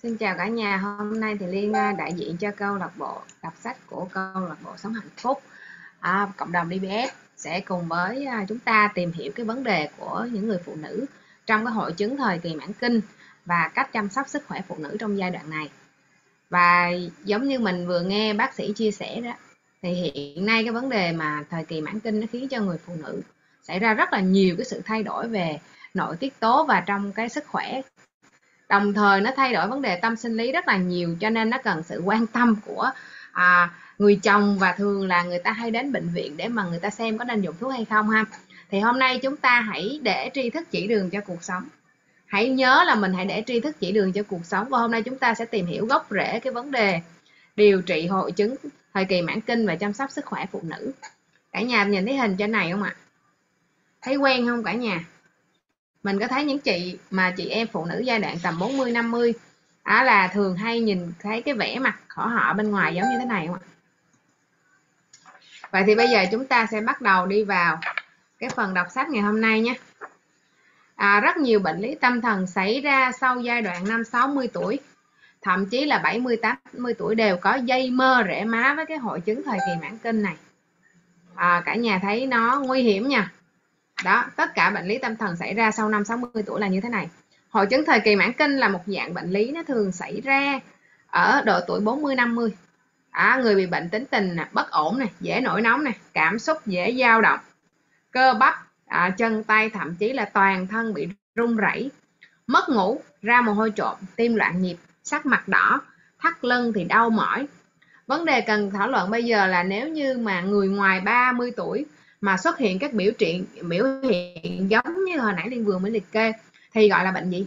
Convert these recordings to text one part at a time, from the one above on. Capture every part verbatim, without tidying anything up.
Xin chào cả nhà, hôm nay thì Liên à, đại diện cho câu lạc bộ đọc sách của câu lạc bộ Sống Hạnh Phúc, à, cộng đồng đê bê ét sẽ cùng với à, chúng ta tìm hiểu cái vấn đề của những người phụ nữ trong cái hội chứng thời kỳ mãn kinh và cách chăm sóc sức khỏe phụ nữ trong giai đoạn này. Và giống như mình vừa nghe bác sĩ chia sẻ đó, thì hiện nay cái vấn đề mà thời kỳ mãn kinh nó khiến cho người phụ nữ xảy ra rất là nhiều cái sự thay đổi về nội tiết tố và trong cái sức khỏe. Đồng thời nó thay đổi vấn đề tâm sinh lý rất là nhiều, cho nên nó cần sự quan tâm của à, người chồng, và thường là người ta hay đến bệnh viện để mà người ta xem có nên dùng thuốc hay không ha. Thì hôm nay chúng ta hãy để tri thức chỉ đường cho cuộc sống. Hãy nhớ là mình hãy để tri thức chỉ đường cho cuộc sống. Và hôm nay chúng ta sẽ tìm hiểu gốc rễ cái vấn đề điều trị hội chứng thời kỳ mãn kinh và chăm sóc sức khỏe phụ nữ. Cả nhà nhìn thấy hình trên này không ạ? Thấy quen không cả nhà? Mình có thấy những chị mà chị em phụ nữ giai đoạn tầm bốn mươi năm mươi á là thường hay nhìn thấy cái vẻ mặt của họ bên ngoài giống như thế này không ạ? Vậy thì bây giờ chúng ta sẽ bắt đầu đi vào cái phần đọc sách ngày hôm nay nhé. À, rất nhiều bệnh lý tâm thần xảy ra sau giai đoạn năm sáu mươi tuổi, thậm chí là bảy mươi tám mươi tuổi đều có dây mơ rễ má với cái hội chứng thời kỳ mãn kinh này. À, cả nhà thấy nó nguy hiểm nha. Đó, tất cả bệnh lý tâm thần xảy ra sau năm sáu mươi tuổi là như thế này. Hội chứng thời kỳ mãn kinh là một dạng bệnh lý nó thường xảy ra ở độ tuổi bốn mươi năm mươi. À, người bị bệnh tính tình bất ổn này, dễ nổi nóng này, cảm xúc dễ dao động, cơ bắp, à, chân tay, thậm chí là toàn thân bị run rẩy, mất ngủ, ra mồ hôi trộm, tim loạn nhịp, sắc mặt đỏ, thắt lưng thì đau mỏi. Vấn đề cần thảo luận bây giờ là nếu như mà người ngoài ba mươi tuổi mà xuất hiện các biểu hiện biểu hiện giống như hồi nãy Liên vừa mới liệt kê thì gọi là bệnh gì?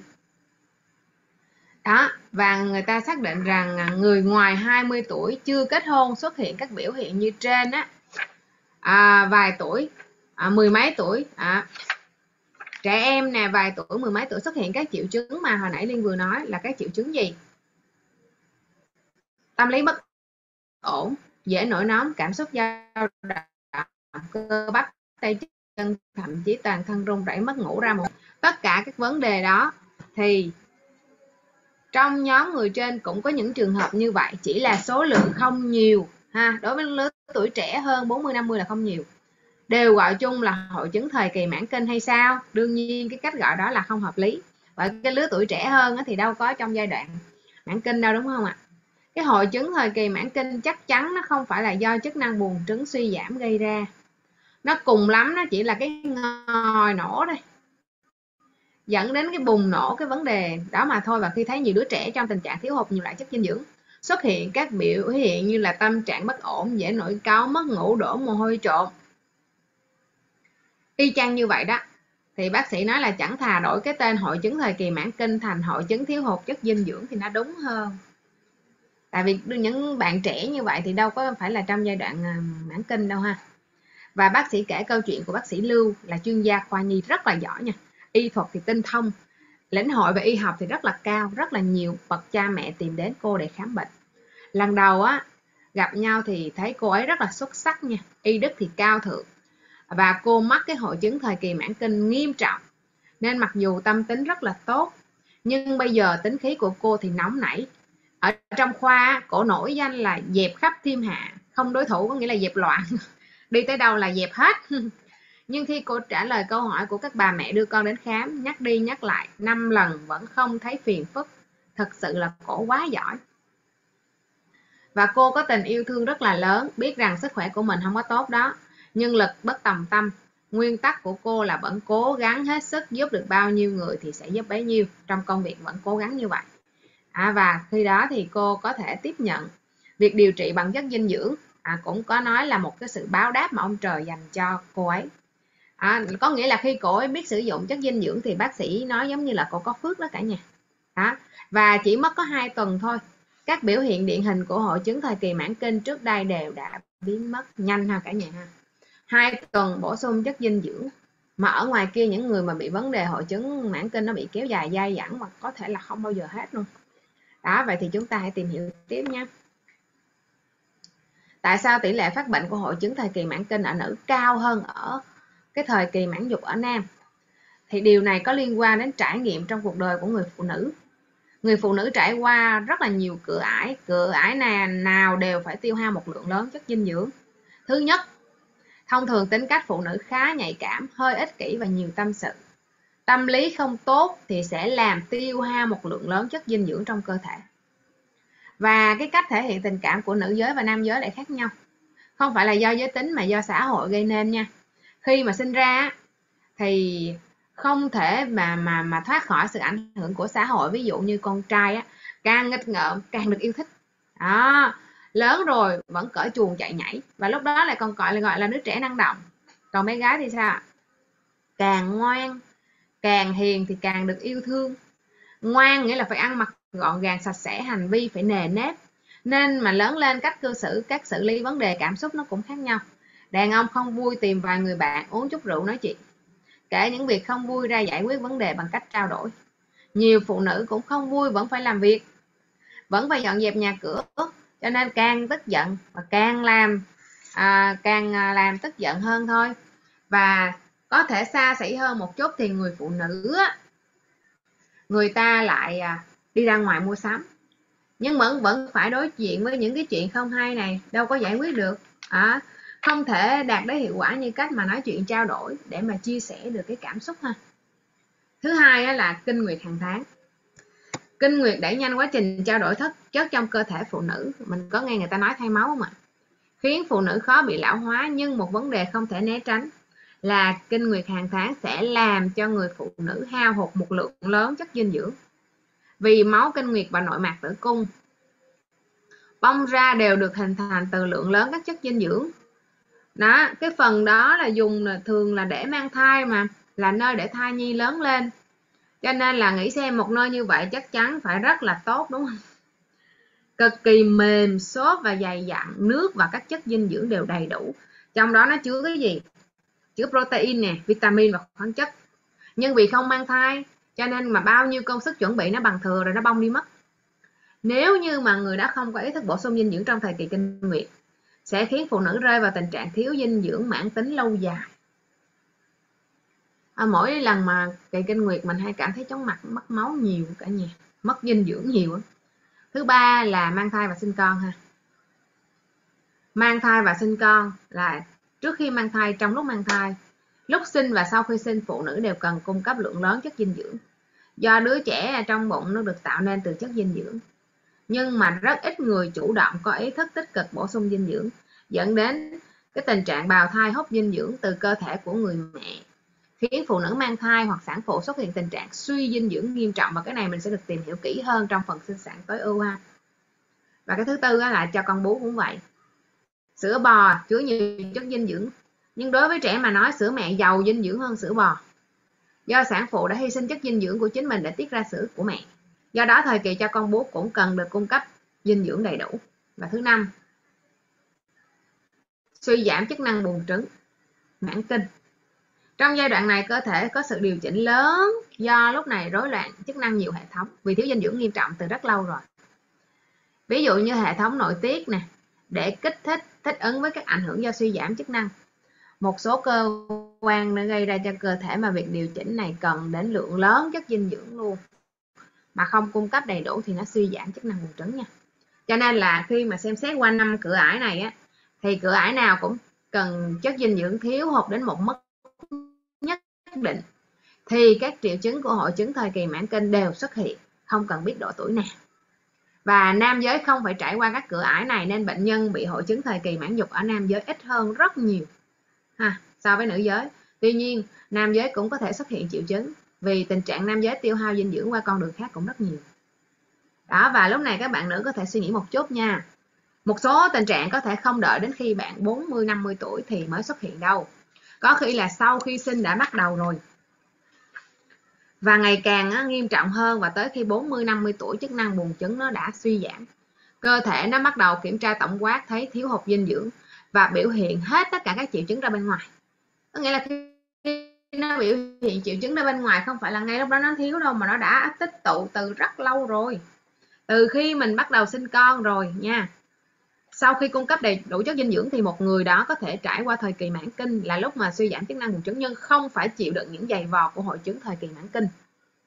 Đó, và người ta xác định rằng người ngoài hai mươi tuổi chưa kết hôn xuất hiện các biểu hiện như trên á, à, vài tuổi, à, mười mấy tuổi, à, trẻ em nè, vài tuổi, mười mấy tuổi xuất hiện các triệu chứng mà hồi nãy Liên vừa nói là các triệu chứng gì? Tâm lý bất ổn, dễ nổi nóng, cảm xúc dao động, cơ bắp, tay chân, thậm chí toàn thân run rẩy, mất ngủ, ra một tất cả các vấn đề đó thì trong nhóm người trên cũng có những trường hợp như vậy, chỉ là số lượng không nhiều ha. Đối với lứa tuổi trẻ hơn bốn mươi năm mươi là không nhiều, đều gọi chung là hội chứng thời kỳ mãn kinh hay sao? Đương nhiên cái cách gọi đó là không hợp lý, bởi cái lứa tuổi trẻ hơn thì đâu có trong giai đoạn mãn kinh đâu, đúng không ạ? Cái hội chứng thời kỳ mãn kinh chắc chắn nó không phải là do chức năng buồng trứng suy giảm gây ra, nó cùng lắm nó chỉ là cái ngòi nổ đây, dẫn đến cái bùng nổ cái vấn đề đó mà thôi. Và khi thấy nhiều đứa trẻ trong tình trạng thiếu hụt nhiều loại chất dinh dưỡng, xuất hiện các biểu hiện như là tâm trạng bất ổn, dễ nổi cáu, mất ngủ, đổ mồ hôi trộm, y chang như vậy đó, thì bác sĩ nói là chẳng thà đổi cái tên hội chứng thời kỳ mãn kinh thành hội chứng thiếu hụt chất dinh dưỡng thì nó đúng hơn. Tại vì những bạn trẻ như vậy thì đâu có phải là trong giai đoạn mãn kinh đâu ha. Và bác sĩ kể câu chuyện của bác sĩ Lưu là chuyên gia khoa nhi rất là giỏi nha, y thuật thì tinh thông, lĩnh hội về y học thì rất là cao, rất là nhiều bậc cha mẹ tìm đến cô để khám bệnh. Lần đầu á gặp nhau thì thấy cô ấy rất là xuất sắc nha, y đức thì cao thượng, và cô mắc cái hội chứng thời kỳ mãn kinh nghiêm trọng, nên mặc dù tâm tính rất là tốt, nhưng bây giờ tính khí của cô thì nóng nảy. Ở trong khoa cổ nổi danh là dẹp khắp thiên hạ, không đối thủ, có nghĩa là dẹp loạn đi tới đâu là dẹp hết. Nhưng khi cô trả lời câu hỏi của các bà mẹ đưa con đến khám, nhắc đi nhắc lại năm lần vẫn không thấy phiền phức, thật sự là cổ quá giỏi. Và cô có tình yêu thương rất là lớn, biết rằng sức khỏe của mình không có tốt đó, nhưng lực bất tòng tâm. Nguyên tắc của cô là vẫn cố gắng hết sức, giúp được bao nhiêu người thì sẽ giúp bấy nhiêu, trong công việc vẫn cố gắng như vậy. À, và khi đó thì cô có thể tiếp nhận việc điều trị bằng chất dinh dưỡng, à, cũng có nói là một cái sự báo đáp mà ông trời dành cho cô ấy. À, có nghĩa là khi cô ấy biết sử dụng chất dinh dưỡng thì bác sĩ nói giống như là cô có phước đó cả nhà. À, và chỉ mất có hai tuần thôi, các biểu hiện điển hình của hội chứng thời kỳ mãn kinh trước đây đều đã biến mất nhanh ha cả nhà ha. Hai tuần bổ sung chất dinh dưỡng, mà ở ngoài kia những người mà bị vấn đề hội chứng mãn kinh nó bị kéo dài dai dẳng và có thể là không bao giờ hết luôn. Đó, vậy thì chúng ta hãy tìm hiểu tiếp nha. Tại sao tỷ lệ phát bệnh của hội chứng thời kỳ mãn kinh ở nữ cao hơn ở cái thời kỳ mãn dục ở nam? Thì điều này có liên quan đến trải nghiệm trong cuộc đời của người phụ nữ. Người phụ nữ trải qua rất là nhiều cửa ải, cửa ải nào, nào đều phải tiêu hao một lượng lớn chất dinh dưỡng. Thứ nhất, thông thường tính cách phụ nữ khá nhạy cảm, hơi ích kỷ và nhiều tâm sự. Tâm lý không tốt thì sẽ làm tiêu hao một lượng lớn chất dinh dưỡng trong cơ thể. Và cái cách thể hiện tình cảm của nữ giới và nam giới lại khác nhau. Không phải là do giới tính mà do xã hội gây nên nha. Khi mà sinh ra thì không thể mà mà mà thoát khỏi sự ảnh hưởng của xã hội. Ví dụ như con trai á, càng nghịch ngợm càng được yêu thích. Đó, lớn rồi vẫn cởi chuồng chạy nhảy và lúc đó lại còn gọi là gọi là đứa trẻ năng động. Còn bé gái thì sao? Càng ngoan, càng hiền thì càng được yêu thương. Ngoan nghĩa là phải ăn mặc gọn gàng sạch sẽ, hành vi phải nề nếp, nên mà lớn lên cách cư xử, cách xử lý vấn đề cảm xúc nó cũng khác nhau. Đàn ông không vui tìm vài người bạn uống chút rượu nói chuyện, kể những việc không vui ra giải quyết vấn đề bằng cách trao đổi. Nhiều phụ nữ cũng không vui vẫn phải làm việc, vẫn phải dọn dẹp nhà cửa, cho nên càng tức giận và càng làm à, càng làm tức giận hơn thôi. Và có thể xa xỉ hơn một chút thì người phụ nữ người ta lại đi ra ngoài mua sắm, nhưng vẫn vẫn phải đối diện với những cái chuyện không hay này, đâu có giải quyết được. À, không thể đạt đến hiệu quả như cách mà nói chuyện trao đổi để mà chia sẻ được cái cảm xúc ha. Thứ hai là kinh nguyệt hàng tháng. Kinh nguyệt đẩy nhanh quá trình trao đổi thất chất trong cơ thể phụ nữ. Mình có nghe người ta nói thay máu không ạ? Khiến phụ nữ khó bị lão hóa, nhưng một vấn đề không thể né tránh là kinh nguyệt hàng tháng sẽ làm cho người phụ nữ hao hụt một lượng lớn chất dinh dưỡng. Vì máu kinh nguyệt và nội mạc tử cung bong ra đều được hình thành từ lượng lớn các chất dinh dưỡng. Đó, cái phần đó là dùng là thường là để mang thai, mà là nơi để thai nhi lớn lên. Cho nên là nghĩ xem một nơi như vậy chắc chắn phải rất là tốt, đúng không? Cực kỳ mềm, xốp và dày dặn, nước và các chất dinh dưỡng đều đầy đủ. Trong đó nó chứa cái gì? Chứa protein nè, vitamin và khoáng chất. Nhưng vì không mang thai cho nên mà bao nhiêu công sức chuẩn bị nó bằng thừa rồi, nó bong đi mất. Nếu như mà người đó không có ý thức bổ sung dinh dưỡng trong thời kỳ kinh nguyệt, sẽ khiến phụ nữ rơi vào tình trạng thiếu dinh dưỡng mãn tính lâu dài. À, mỗi lần mà kỳ kinh nguyệt mình hay cảm thấy chóng mặt, mất máu nhiều cả nhà, mất dinh dưỡng nhiều. Thứ ba là mang thai và sinh con ha. Mang thai và sinh con là trước khi mang thai, trong lúc mang thai, lúc sinh và sau khi sinh, phụ nữ đều cần cung cấp lượng lớn chất dinh dưỡng. Do đứa trẻ trong bụng nó được tạo nên từ chất dinh dưỡng, nhưng mà rất ít người chủ động có ý thức tích cực bổ sung dinh dưỡng, dẫn đến cái tình trạng bào thai hút dinh dưỡng từ cơ thể của người mẹ, khiến phụ nữ mang thai hoặc sản phụ xuất hiện tình trạng suy dinh dưỡng nghiêm trọng. Và cái này mình sẽ được tìm hiểu kỹ hơn trong phần sinh sản tối ưu ha. Và cái thứ tư là cho con bú cũng vậy. Sữa bò chứa nhiều chất dinh dưỡng, nhưng đối với trẻ mà nói sữa mẹ giàu dinh dưỡng hơn sữa bò, do sản phụ đã hy sinh chất dinh dưỡng của chính mình để tiết ra sữa của mẹ. Do đó thời kỳ cho con bú cũng cần được cung cấp dinh dưỡng đầy đủ. Và thứ năm, suy giảm chức năng buồng trứng, mãn kinh. Trong giai đoạn này cơ thể có sự điều chỉnh lớn, do lúc này rối loạn chức năng nhiều hệ thống vì thiếu dinh dưỡng nghiêm trọng từ rất lâu rồi. Ví dụ như hệ thống nội tiết nè, để kích thích thích ứng với các ảnh hưởng do suy giảm chức năng. Một số cơ quan đã gây ra cho cơ thể mà việc điều chỉnh này cần đến lượng lớn chất dinh dưỡng luôn, mà không cung cấp đầy đủ thì nó suy giảm chức năng buồng trứng nha. Cho nên là khi mà xem xét qua năm cửa ải này á, thì cửa ải nào cũng cần chất dinh dưỡng thiếu hụt đến một mức nhất định thì các triệu chứng của hội chứng thời kỳ mãn kinh đều xuất hiện, không cần biết độ tuổi nào. Và nam giới không phải trải qua các cửa ải này, nên bệnh nhân bị hội chứng thời kỳ mãn dục ở nam giới ít hơn rất nhiều ha, so với nữ giới. Tuy nhiên nam giới cũng có thể xuất hiện triệu chứng, vì tình trạng nam giới tiêu hao dinh dưỡng qua con đường khác cũng rất nhiều đó. Và lúc này các bạn nữ có thể suy nghĩ một chút nha, một số tình trạng có thể không đợi đến khi bạn bốn mươi năm mươi tuổi thì mới xuất hiện đâu, có khi là sau khi sinh đã bắt đầu rồi, và ngày càng nghiêm trọng hơn. Và tới khi bốn mươi năm mươi tuổi, chức năng buồng trứng nó đã suy giảm, cơ thể nó bắt đầu kiểm tra tổng quát thấy thiếu hụt dinh dưỡng và biểu hiện hết tất cả các triệu chứng ra bên ngoài. Có nghĩa là khi nó biểu hiện triệu chứng ra bên ngoài không phải là ngay lúc đó nó thiếu đâu, mà nó đã tích tụ từ rất lâu rồi, từ khi mình bắt đầu sinh con rồi nha. Sau khi cung cấp đầy đủ chất dinh dưỡng thì một người đó có thể trải qua thời kỳ mãn kinh, là lúc mà suy giảm chức năng buồng trứng, nhưng không phải chịu đựng những giày vò của hội chứng thời kỳ mãn kinh.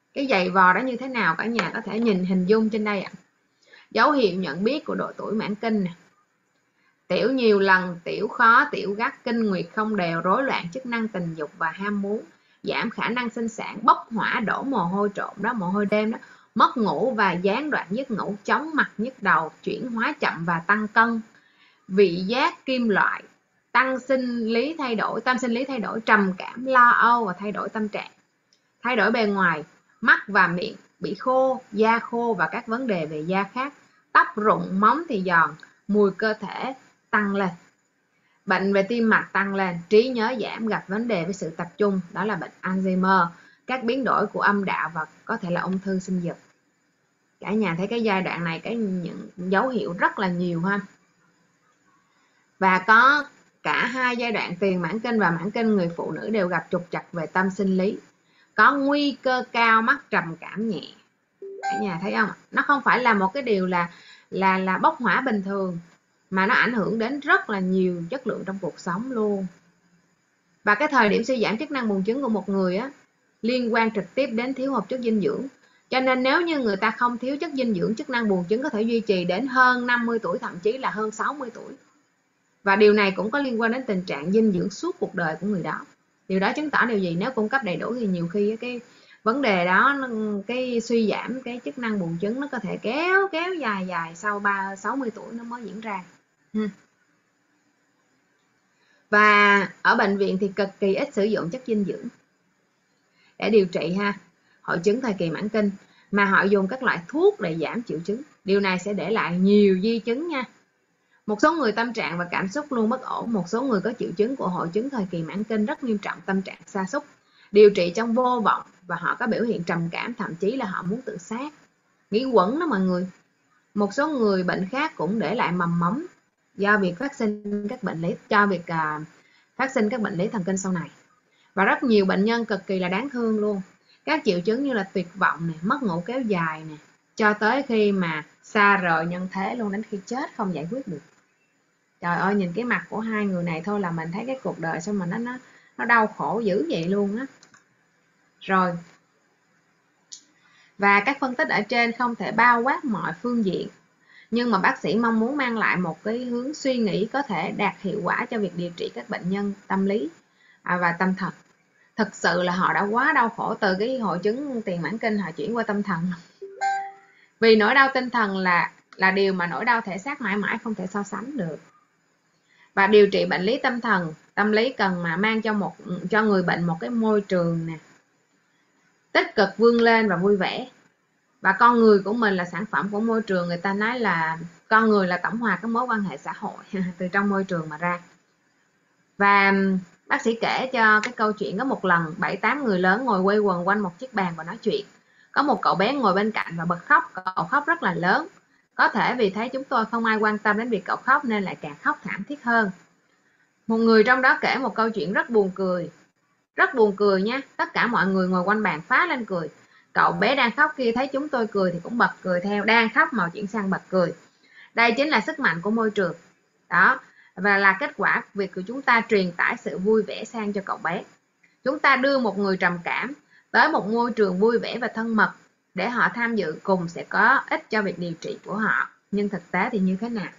Cái giày vò đó như thế nào cả nhà có thể nhìn hình dung trên đây ạ. Dấu hiệu nhận biết của độ tuổi mãn kinh nè: tiểu nhiều lần, tiểu khó, tiểu gắt, kinh nguyệt không đều, rối loạn chức năng tình dục và ham muốn, giảm khả năng sinh sản, bốc hỏa, đổ mồ hôi trộn đó, mồ hôi đêm đó, mất ngủ và gián đoạn giấc ngủ, chóng mặt, nhức đầu, chuyển hóa chậm và tăng cân, vị giác kim loại, tăng sinh lý thay đổi, tâm sinh lý thay đổi, trầm cảm, lo âu và thay đổi tâm trạng, thay đổi bề ngoài, mắt và miệng bị khô, da khô và các vấn đề về da khác, tóc rụng, móng thì giòn, mùi cơ thể tăng lên, bệnh về tim mạch tăng lên, trí nhớ giảm, gặp vấn đề với sự tập trung, đó là bệnh Alzheimer, các biến đổi của âm đạo và có thể là ung thư sinh dục. Cả nhà thấy cái giai đoạn này cái những dấu hiệu rất là nhiều ha. Và có cả hai giai đoạn tiền mãn kinh và mãn kinh, người phụ nữ đều gặp trục trặc về tâm sinh lý, có nguy cơ cao mắc trầm cảm nhẹ. Cả nhà thấy không? Nó không phải là một cái điều là là là bốc hỏa bình thường, mà nó ảnh hưởng đến rất là nhiều chất lượng trong cuộc sống luôn. Và cái thời điểm suy giảm chức năng buồng trứng của một người á liên quan trực tiếp đến thiếu hụt chất dinh dưỡng. Cho nên nếu như người ta không thiếu chất dinh dưỡng, chức năng buồng trứng có thể duy trì đến hơn năm mươi tuổi, thậm chí là hơn sáu mươi tuổi. Và điều này cũng có liên quan đến tình trạng dinh dưỡng suốt cuộc đời của người đó. Điều đó chứng tỏ điều gì? Nếu cung cấp đầy đủ thì nhiều khi cái vấn đề đó, cái suy giảm cái chức năng buồng trứng nó có thể kéo kéo dài dài sau ba sáu mươi tuổi nó mới diễn ra. Và ở bệnh viện thì cực kỳ ít sử dụng chất dinh dưỡng để điều trị ha hội chứng thời kỳ mãn kinh, mà họ dùng các loại thuốc để giảm triệu chứng. Điều này sẽ để lại nhiều di chứng nha. Một số người tâm trạng và cảm xúc luôn bất ổn. Một số người có triệu chứng của hội chứng thời kỳ mãn kinh rất nghiêm trọng, tâm trạng sa sút, điều trị trong vô vọng, và họ có biểu hiện trầm cảm, thậm chí là họ muốn tự sát, nghĩ quẩn đó mọi người. Một số người bệnh khác cũng để lại mầm móng do việc phát sinh các bệnh lý cho việc uh, phát sinh các bệnh lý thần kinh sau này. Và rất nhiều bệnh nhân cực kỳ là đáng thương luôn. Các triệu chứng như là tuyệt vọng này, mất ngủ kéo dài này, cho tới khi mà xa rời nhân thế luôn, đến khi chết không giải quyết được. Trời ơi, nhìn cái mặt của hai người này thôi là mình thấy cái cuộc đời sao mà nó nó nó đau khổ dữ vậy luôn á. Rồi. Và các phân tích ở trên không thể bao quát mọi phương diện, nhưng mà bác sĩ mong muốn mang lại một cái hướng suy nghĩ có thể đạt hiệu quả cho việc điều trị các bệnh nhân tâm lý và tâm thần. Thực sự là họ đã quá đau khổ từ cái hội chứng tiền mãn kinh, họ chuyển qua tâm thần. Vì nỗi đau tinh thần là là điều mà nỗi đau thể xác mãi mãi không thể so sánh được. Và điều trị bệnh lý tâm thần, tâm lý cần mà mang cho một cho người bệnh một cái môi trường nè tích cực, vươn lên và vui vẻ. Và con người của mình là sản phẩm của môi trường. Người ta nói là con người là tổng hòa các mối quan hệ xã hội từ trong môi trường mà ra. Và bác sĩ kể cho cái câu chuyện có một lần bảy tám người lớn ngồi quây quần quanh một chiếc bàn và nói chuyện. Có một cậu bé ngồi bên cạnh và bật khóc. Cậu khóc rất là lớn. Có thể vì thấy chúng tôi không ai quan tâm đến việc cậu khóc nên lại càng khóc thảm thiết hơn. Một người trong đó kể một câu chuyện rất buồn cười. Rất buồn cười nha. Tất cả mọi người ngồi quanh bàn phá lên cười. Cậu bé đang khóc kia thấy chúng tôi cười thì cũng bật cười theo. Đang khóc mà chuyển sang bật cười. Đây chính là sức mạnh của môi trường. Đó. Và là kết quả việc của chúng ta truyền tải sự vui vẻ sang cho cậu bé. Chúng ta đưa một người trầm cảm tới một môi trường vui vẻ và thân mật để họ tham dự cùng, sẽ có ích cho việc điều trị của họ. Nhưng thực tế thì như thế nào?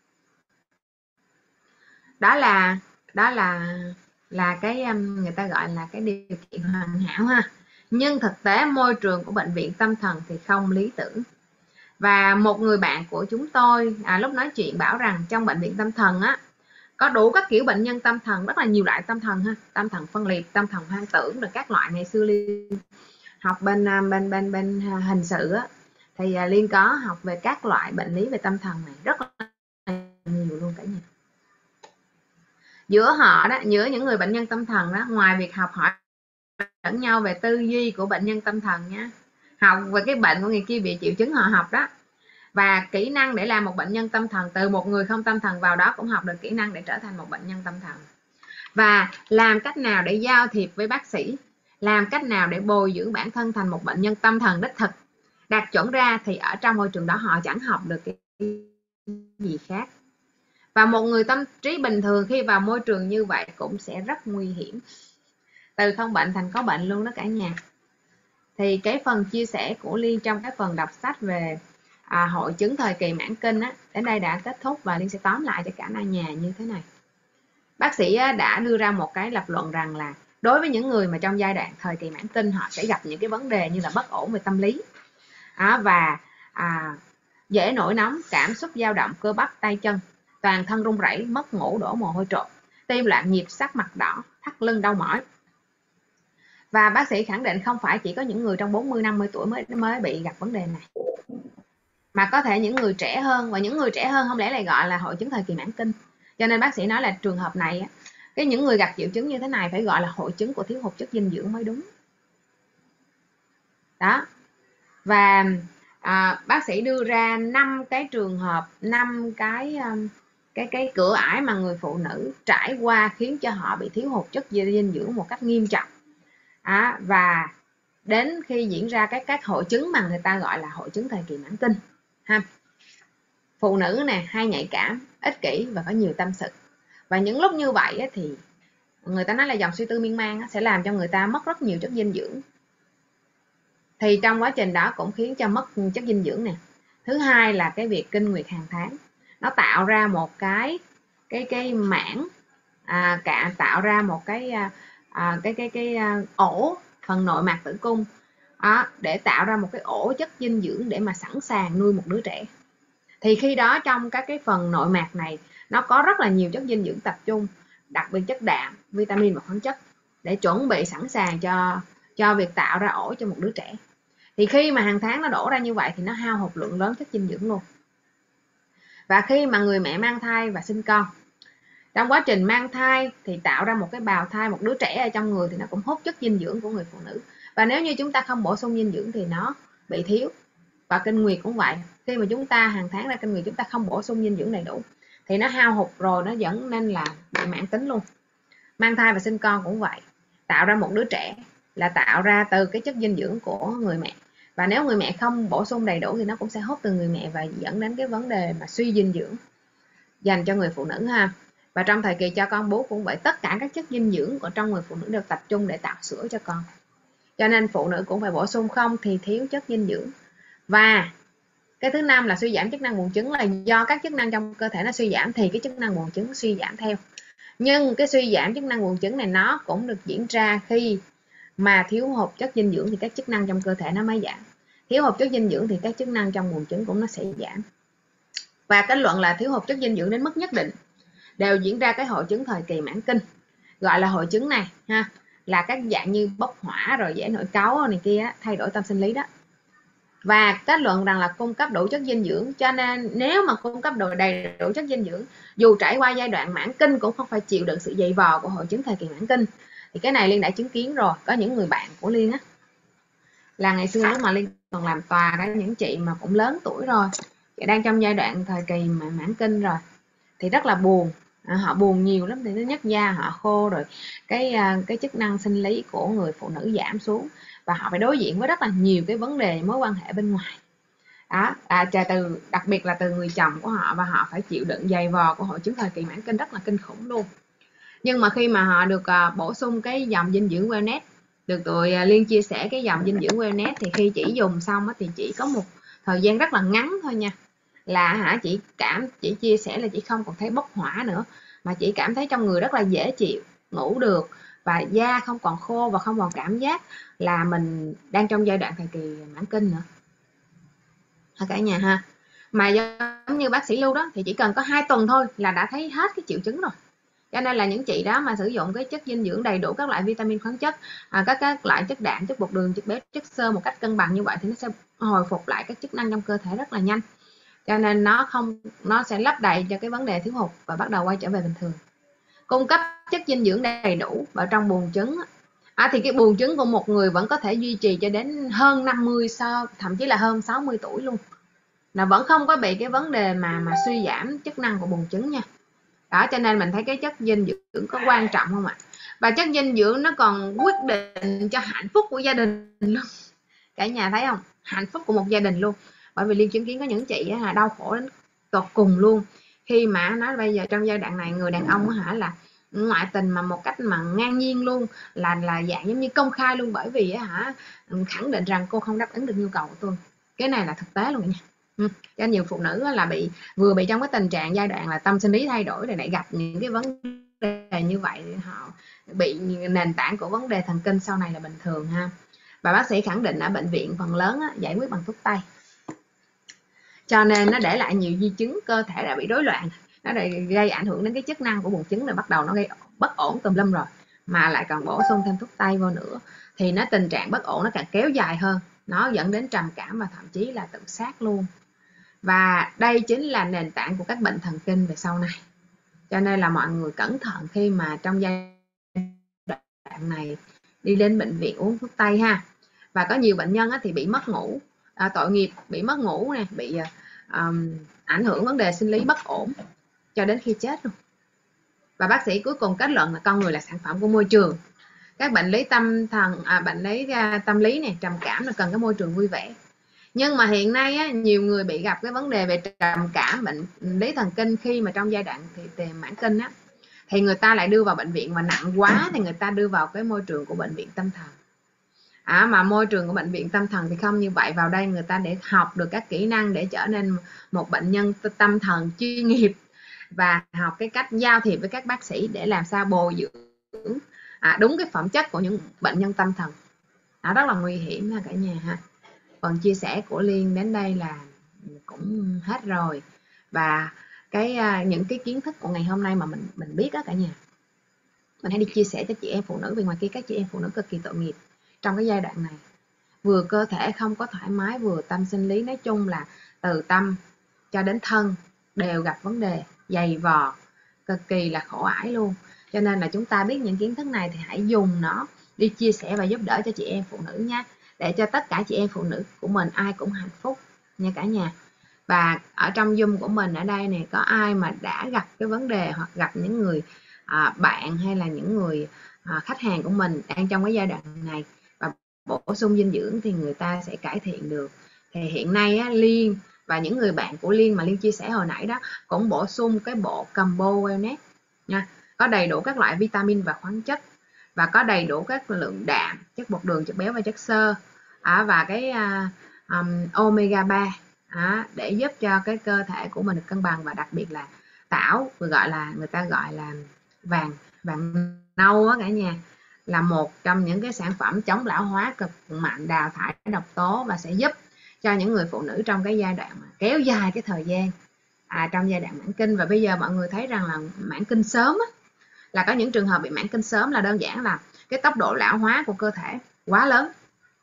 Đó là đó là là cái người ta gọi là cái điều kiện hoàn hảo ha. Nhưng thực tế môi trường của bệnh viện tâm thần thì không lý tưởng. Và một người bạn của chúng tôi à, lúc nói chuyện bảo rằng trong bệnh viện tâm thần á có đủ các kiểu bệnh nhân tâm thần, rất là nhiều loại tâm thần ha, tâm thần phân liệt, tâm thần hoang tưởng, rồi các loại. Ngày xưa Liên học bên bên bên bên hình sự á thì Liên có học về các loại bệnh lý về tâm thần này, rất là nhiều luôn cả nhà. Giữa họ đó, giữa những người bệnh nhân tâm thần đó, ngoài việc học hỏi lẫn nhau về tư duy của bệnh nhân tâm thần nhé, học về cái bệnh của người kia bị triệu chứng họ học đó, và kỹ năng để làm một bệnh nhân tâm thần. Từ một người không tâm thần vào đó cũng học được kỹ năng để trở thành một bệnh nhân tâm thần. Và làm cách nào để giao thiệp với bác sĩ, làm cách nào để bồi dưỡng bản thân thành một bệnh nhân tâm thần đích thực, đạt chuẩn ra, thì ở trong môi trường đó họ chẳng học được cái gì khác. Và một người tâm trí bình thường khi vào môi trường như vậy cũng sẽ rất nguy hiểm, từ không bệnh thành có bệnh luôn đó cả nhà. Thì cái phần chia sẻ của Liên trong cái phần đọc sách về à, hội chứng thời kỳ mãn kinh á, đến đây đã kết thúc, và Liên sẽ tóm lại cho cả nhà như thế này. Bác sĩ đã đưa ra một cái lập luận rằng là đối với những người mà trong giai đoạn thời kỳ mãn kinh, họ sẽ gặp những cái vấn đề như là bất ổn về tâm lý à, và à, dễ nổi nóng, cảm xúc dao động cơ bắp tay chân, toàn thân run rẩy, mất ngủ, đổ mồ hôi trộn, tim loạn nhịp, sắc mặt đỏ, thắt lưng, đau mỏi. Và bác sĩ khẳng định không phải chỉ có những người trong bốn mươi năm mươi tuổi mới mới bị gặp vấn đề này, mà có thể những người trẻ hơn, và những người trẻ hơn không lẽ lại gọi là hội chứng thời kỳ mãn kinh. Cho nên bác sĩ nói là trường hợp này, cái những người gặp triệu chứng như thế này phải gọi là hội chứng của thiếu hụt chất dinh dưỡng mới đúng. Đó. Và à, bác sĩ đưa ra năm cái trường hợp, năm cái cái cái cửa ải mà người phụ nữ trải qua khiến cho họ bị thiếu hụt chất dinh dưỡng một cách nghiêm trọng. À, và đến khi diễn ra các các hội chứng mà người ta gọi là hội chứng thời kỳ mãn kinh ha. Phụ nữ nè hay nhạy cảm, ích kỷ và có nhiều tâm sự. Và những lúc như vậy á, thì người ta nói là dòng suy tư miên man á, sẽ làm cho người ta mất rất nhiều chất dinh dưỡng. Thì trong quá trình đó cũng khiến cho mất chất dinh dưỡng nè. Thứ hai là cái việc kinh nguyệt hàng tháng, nó tạo ra một cái cái cái mảng à, cả tạo ra một cái à, cái cái cái à, ổ phần nội mạc tử cung à, để tạo ra một cái ổ chất dinh dưỡng để mà sẵn sàng nuôi một đứa trẻ. Thì khi đó trong các cái phần nội mạc này nó có rất là nhiều chất dinh dưỡng tập trung, đặc biệt chất đạm, vitamin và khoáng chất, để chuẩn bị sẵn sàng cho cho việc tạo ra ổ cho một đứa trẻ. Thì khi mà hàng tháng nó đổ ra như vậy thì nó hao hụt lượng lớn chất dinh dưỡng luôn. Và khi mà người mẹ mang thai và sinh con, trong quá trình mang thai thì tạo ra một cái bào thai, một đứa trẻ ở trong người, thì nó cũng hút chất dinh dưỡng của người phụ nữ. Và nếu như chúng ta không bổ sung dinh dưỡng thì nó bị thiếu. Và kinh nguyệt cũng vậy, khi mà chúng ta hàng tháng ra kinh nguyệt chúng ta không bổ sung dinh dưỡng đầy đủ thì nó hao hụt rồi, nó dẫn nên là bị mãn tính luôn. Mang thai và sinh con cũng vậy, tạo ra một đứa trẻ là tạo ra từ cái chất dinh dưỡng của người mẹ, và nếu người mẹ không bổ sung đầy đủ thì nó cũng sẽ hút từ người mẹ và dẫn đến cái vấn đề mà suy dinh dưỡng dành cho người phụ nữ ha. Và trong thời kỳ cho con bú cũng vậy, tất cả các chất dinh dưỡng của trong người phụ nữ đều tập trung để tạo sữa cho con, cho nên phụ nữ cũng phải bổ sung, không thì thiếu chất dinh dưỡng. Và cái thứ năm là suy giảm chức năng buồng trứng, là do các chức năng trong cơ thể nó suy giảm thì cái chức năng buồng trứng suy giảm theo. Nhưng cái suy giảm chức năng buồng trứng này nó cũng được diễn ra khi mà thiếu hụt chất dinh dưỡng thì các chức năng trong cơ thể nó mới giảm. Thiếu hụt chất dinh dưỡng thì các chức năng trong buồng trứng cũng nó sẽ giảm. Và kết luận là thiếu hụt chất dinh dưỡng đến mức nhất định đều diễn ra cái hội chứng thời kỳ mãn kinh. Gọi là hội chứng này ha, là các dạng như bốc hỏa rồi dễ nổi cáu này kia, thay đổi tâm sinh lý đó. Và kết luận rằng là cung cấp đủ chất dinh dưỡng, cho nên nếu mà cung cấp đủ đầy đủ chất dinh dưỡng, dù trải qua giai đoạn mãn kinh cũng không phải chịu đựng sự dày vò của hội chứng thời kỳ mãn kinh. Thì cái này Liên đã chứng kiến rồi. Có những người bạn của Liên á, là ngày xưa lúc mà Liên còn làm tòa, có những chị mà cũng lớn tuổi rồi, chị đang trong giai đoạn thời kỳ mà mãn kinh rồi, thì rất là buồn. Họ buồn nhiều lắm, thì thứ nhất da họ khô, rồi cái cái chức năng sinh lý của người phụ nữ giảm xuống, và họ phải đối diện với rất là nhiều cái vấn đề mối quan hệ bên ngoài đó, à, từ đặc biệt là từ người chồng của họ, và họ phải chịu đựng dày vò của hội chứng thời kỳ mãn kinh rất là kinh khủng luôn. Nhưng mà khi mà họ được uh, bổ sung cái dòng dinh dưỡng Wellness, được tụi uh, Liên chia sẻ cái dòng dinh dưỡng Wellness, thì khi chỉ dùng xong á, thì chỉ có một thời gian rất là ngắn thôi nha, là hả chị cảm chỉ chia sẻ là chị không còn thấy bốc hỏa nữa, mà chị cảm thấy trong người rất là dễ chịu, ngủ được, và da không còn khô, và không còn cảm giác là mình đang trong giai đoạn thời kỳ mãn kinh nữa cả nhà ha. Mà giống như bác sĩ Lưu đó, thì chỉ cần có hai tuần thôi là đã thấy hết cái triệu chứng rồi. Cho nên là những chị đó mà sử dụng cái chất dinh dưỡng đầy đủ, các loại vitamin khoáng chất, à, các các loại chất đạm, chất bột đường, chất béo, chất xơ một cách cân bằng như vậy, thì nó sẽ hồi phục lại các chức năng trong cơ thể rất là nhanh. Cho nên nó không nó sẽ lấp đầy cho cái vấn đề thiếu hụt và bắt đầu quay trở về bình thường. Cung cấp chất dinh dưỡng đầy đủ vào trong buồng trứng, à, thì cái buồng trứng của một người vẫn có thể duy trì cho đến hơn năm mươi, so thậm chí là hơn sáu mươi tuổi luôn, là vẫn không có bị cái vấn đề mà mà suy giảm chức năng của buồng trứng nha. Đó, cho nên mình thấy cái chất dinh dưỡng có quan trọng không ạ? Và chất dinh dưỡng nó còn quyết định cho hạnh phúc của gia đình luôn. Cả nhà thấy không? Hạnh phúc của một gia đình luôn. Bởi vì Liên chứng kiến có những chị là đau khổ đến tột cùng luôn, khi mà nói bây giờ trong giai đoạn này người đàn ông hả là ngoại tình mà một cách mà ngang nhiên luôn, là là dạng giống như công khai luôn, bởi vì á hả khẳng định rằng cô không đáp ứng được nhu cầu của tôi. Cái này là thực tế luôn nha. Ừ. Cho nhiều phụ nữ là bị vừa bị trong cái tình trạng giai đoạn là tâm sinh lý thay đổi, rồi lại gặp những cái vấn đề như vậy, họ bị nền tảng của vấn đề thần kinh sau này là bình thường ha. Và bác sĩ khẳng định ở bệnh viện phần lớn á, giải quyết bằng thuốc tây, cho nên nó để lại nhiều di chứng cơ thể đã bị rối loạn, nó gây ảnh hưởng đến cái chức năng của buồng trứng, rồi bắt đầu nó gây bất ổn tùm lum rồi, mà lại còn bổ sung thêm thuốc tây vô nữa thì nó tình trạng bất ổn nó càng kéo dài hơn, nó dẫn đến trầm cảm và thậm chí là tự sát luôn. Và đây chính là nền tảng của các bệnh thần kinh về sau này, cho nên là mọi người cẩn thận khi mà trong giai đoạn này đi đến bệnh viện uống thuốc tây ha. Và có nhiều bệnh nhân thì bị mất ngủ, à, tội nghiệp, bị mất ngủ này, bị um, ảnh hưởng vấn đề sinh lý bất ổn cho đến khi chết luôn. Và bác sĩ cuối cùng kết luận là con người là sản phẩm của môi trường. Các bệnh lý tâm thần, à, bệnh lý tâm lý này, trầm cảm là cần cái môi trường vui vẻ. Nhưng mà hiện nay á, nhiều người bị gặp cái vấn đề về trầm cảm, bệnh lý thần kinh khi mà trong giai đoạn thì, thì mãn kinh á, thì người ta lại đưa vào bệnh viện, mà nặng quá thì người ta đưa vào cái môi trường của bệnh viện tâm thần. À, mà môi trường của bệnh viện tâm thần thì không như vậy, vào đây người ta để học được các kỹ năng để trở nên một bệnh nhân tâm thần chuyên nghiệp, và học cái cách giao thiệp với các bác sĩ để làm sao bồi dưỡng à, đúng cái phẩm chất của những bệnh nhân tâm thần. À, rất là nguy hiểm ha cả nhà ha. Phần chia sẻ của Liên đến đây là cũng hết rồi, và cái những cái kiến thức của ngày hôm nay mà mình mình biết đó cả nhà, mình hãy đi chia sẻ cho chị em phụ nữ. Vì ngoài kia các chị em phụ nữ cực kỳ tội nghiệp trong cái giai đoạn này, vừa cơ thể không có thoải mái, vừa tâm sinh lý, nói chung là từ tâm cho đến thân đều gặp vấn đề dày vò, cực kỳ là khổ ải luôn. Cho nên là chúng ta biết những kiến thức này thì hãy dùng nó đi chia sẻ và giúp đỡ cho chị em phụ nữ nha, để cho tất cả chị em phụ nữ của mình ai cũng hạnh phúc nha cả nhà. Và ở trong Zoom của mình ở đây này, có ai mà đã gặp cái vấn đề hoặc gặp những người à, bạn hay là những người à, khách hàng của mình đang trong cái giai đoạn này và bổ sung dinh dưỡng thì người ta sẽ cải thiện được. Thì hiện nay á, Liên và những người bạn của Liên mà Liên chia sẻ hồi nãy đó cũng bổ sung cái bộ combo wellness nha, có đầy đủ các loại vitamin và khoáng chất, và có đầy đủ các lượng đạm, chất bột đường, chất béo và chất xơ, à, và cái à, um, omega ba, à, để giúp cho cái cơ thể của mình được cân bằng, và đặc biệt là tảo, gọi là người ta gọi là vàng vàng nâu á cả nhà, là một trong những cái sản phẩm chống lão hóa cực mạnh, đào thải độc tố, và sẽ giúp cho những người phụ nữ trong cái giai đoạn mà kéo dài cái thời gian à, trong giai đoạn mãn kinh. Và bây giờ mọi người thấy rằng là mãn kinh sớm á, là có những trường hợp bị mãn kinh sớm là đơn giản là cái tốc độ lão hóa của cơ thể quá lớn,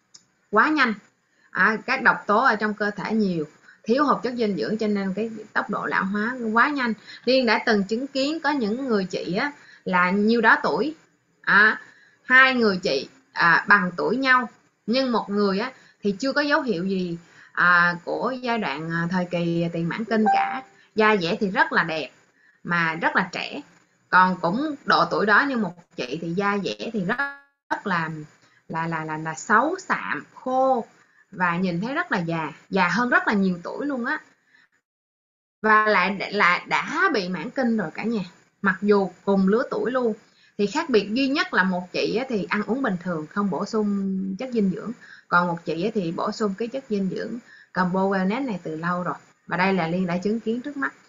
quá nhanh, à, các độc tố ở trong cơ thể nhiều, thiếu hụt chất dinh dưỡng, cho nên cái tốc độ lão hóa quá nhanh. Liên đã từng chứng kiến có những người chị á, là nhiêu đó tuổi, à, hai người chị à, bằng tuổi nhau, nhưng một người á, thì chưa có dấu hiệu gì à, của giai đoạn à, thời kỳ tiền mãn kinh cả, da dẻ thì rất là đẹp mà rất là trẻ, còn cũng độ tuổi đó nhưng một chị thì da dẻ thì rất rất là là là là, là xấu xạm, khô, và nhìn thấy rất là già, già hơn rất là nhiều tuổi luôn á, và lại là đã bị mãn kinh rồi cả nhà, mặc dù cùng lứa tuổi luôn. Thì khác biệt duy nhất là một chị thì ăn uống bình thường, không bổ sung chất dinh dưỡng, còn một chị thì bổ sung cái chất dinh dưỡng combo wellness này từ lâu rồi, và đây là Liên đã chứng kiến trước mắt.